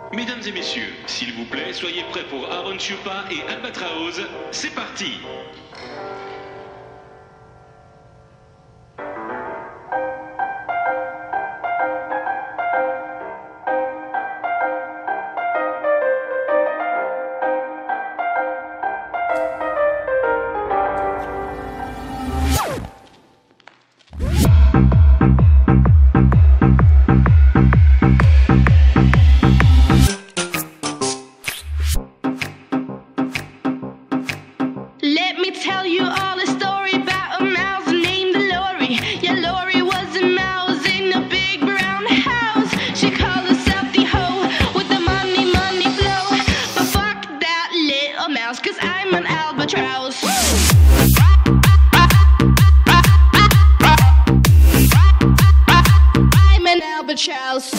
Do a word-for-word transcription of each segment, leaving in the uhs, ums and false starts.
Mesdames et messieurs, s'il vous plaît, soyez prêts pour Aaron Chupa et Albatraoz. C'est parti! Let me tell you all a story about a mouse named Lori. Yeah, Lori was a mouse in a big brown house. She called herself the hoe with the money, money flow. But fuck that little mouse, cause I'm an albatross. I'm an albatross.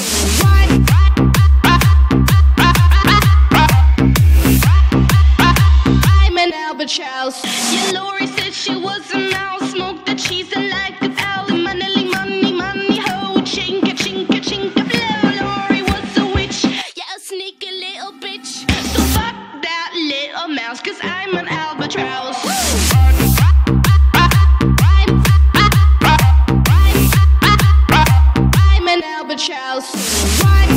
Albatross. Yeah, Lori said she was a mouse, smoked the cheese and like a owl. Money, money, money, ho, chinka, chinka, chinka, flow. Lori was a witch, yeah, a sneaky little bitch. So fuck that little mouse, cause I'm an albatross. I'm an albatross.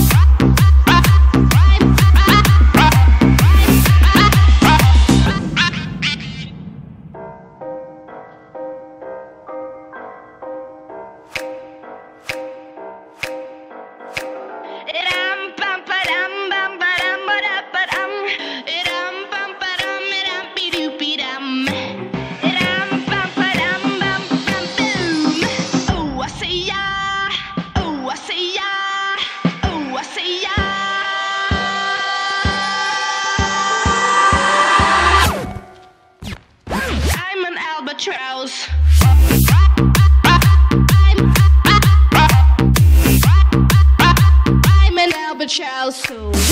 Albatross. I'm an albatross.